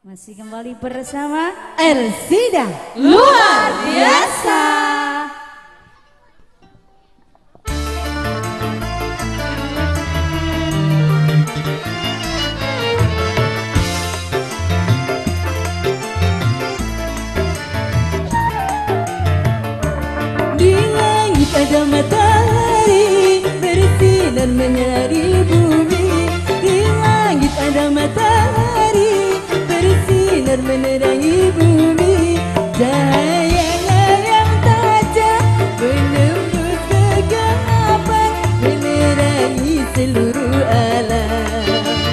Masih kembali bersama Elsida luar biasa. Di langit ada matahari bersinar menyinari bumi. Di langit ada matahari bersinar menerangi bumi. Cahayanya yang tajam menembus kegelapan menerangi seluruh alam.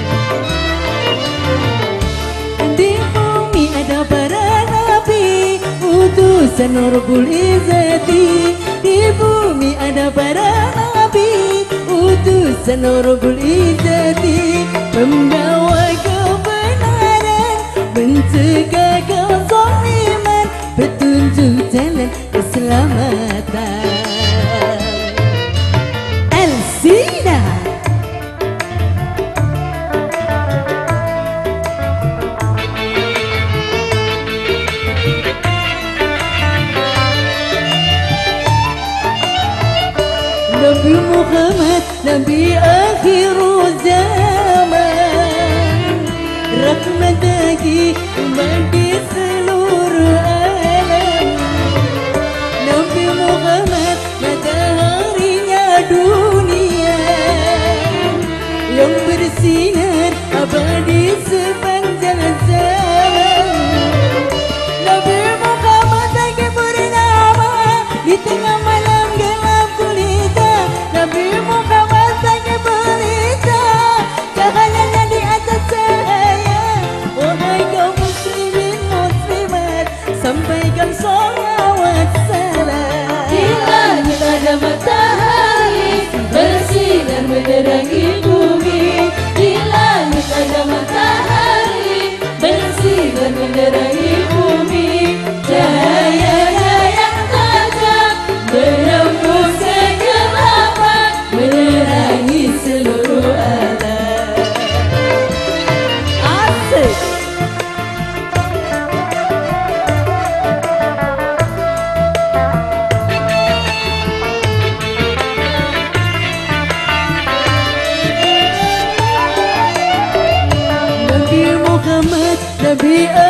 Di bumi ada para nabi utusan Rabbul Izzati. Di bumi ada para nabi utusan Rabbul Izzati, membawa kebenaran, mencegah kezaliman, petunjuk jalan keselamatan. Elsida. Nabi Muhammad, Nabi akhir zaman, rahmat bagi umat di seluruh alam. Nabi Muhammad, mataharinya dunia yang bersinar abadi sepanjang zaman. Nabi Muhammad lagi bernama di tengah malam gelap gulita. Nabi Muhammad lagi berita cahayanya di atas cahaya. Wahai kaum muslimin muslimat, sampaikan sholawat salam. Di langit ada matahari bersinar menerangi bumi. Di langit ada matahari bersinar menerangi bumi. Cahayanya yang tajam menembus kegelapan menerangi seluruh alam. Asik. Nabi Muhammad, Nabi